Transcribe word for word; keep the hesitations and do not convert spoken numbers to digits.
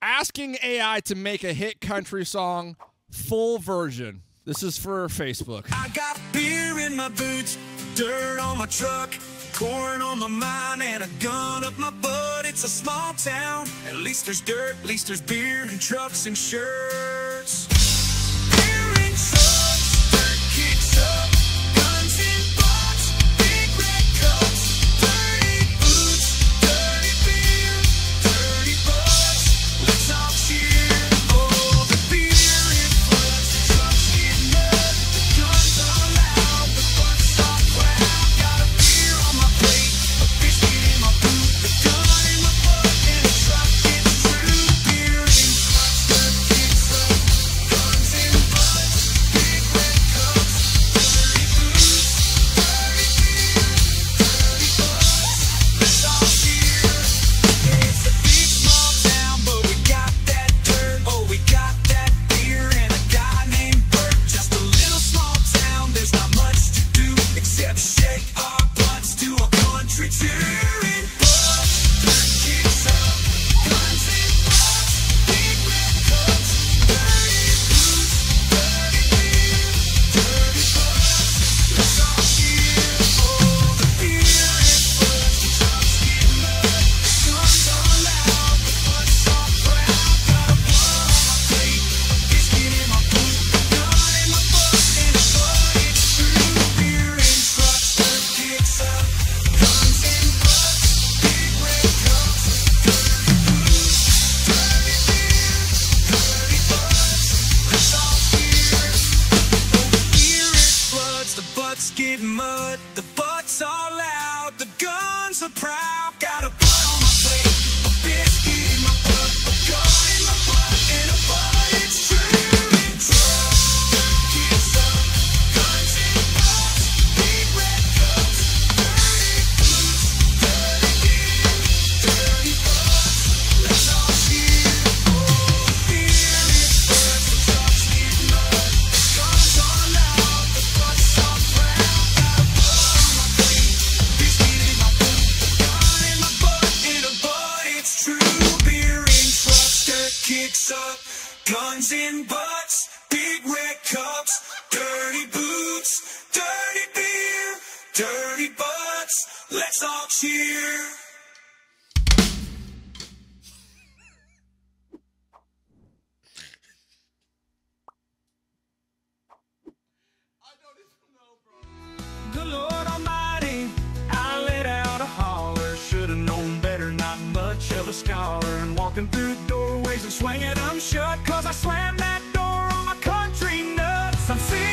asking A I to make a hit country song full version. This is for Facebook. I got beer in my boots, dirt on my truck, corn on my mind, and a gun up my butt. It's a small town. At least there's dirt, at least there's beer and trucks and shirts. Beer and trucks, dirt kicks up, guns and butts, big red cups, dirty boots, dirty beer, dirty butts. Let's all cheer. Oh, the beer and butts, the trucks get mud, the guns are loud, the butts are proud. Got a beer on my plate, a biscuit in my boot, the gun in my butt, and a truck gets through. Beer and trucks, dirt kicks up, guns and butts, big red cups, dirty boots, dirty beer, dirty butts. Let's all cheer. It's a big small town, but we got that dirt. Oh, we got that beer and a guy named Bert. Just a little small town, there's not much to do except shake our butts to a country tune. Butts, dirt kicks up, guns and butts, big red cups, dirty boots, dirty beer, dirty butts. Let's all cheer. Oh, the beer and butts, the trucks get mud, the guns are loud, the butts are proud. Got a blood on my plate, a biscuit in my boot, a gun in my butt, and a butt it's true. Beer and trucks, dirt kicks up, guns and butts, big red cups, dirty boots, dirty beer, dirty butts. Let's all cheer. Oh, the beer it floods, the butts get mud, the butts are loud, the guns are proud. Got a butt on my plate, a biscuit in my butt, a gun in my butt, and a butt it's true. And trucks, dirt kicks up, guns and butts, big red cups, dirty boots, dirty beer, dirty butts. Let's all cheer. Oh, the beer it floods, the trucks get mud, the guns are loud, the butts are proud. Got a butt on my plate, a biscuit in my boot, a gun in my butt, and a butt it's true. Beer and trucks, dirt kicks up, guns and butts, big red cups, dirty boots, dirty beer, dirty butts. Let's all cheer. Good Lord Almighty, I let out a holler. Should've known better, not much of a scholar. And walking through doorways and swinging them shut, cause I slammed that door on my country nuts. I'm sick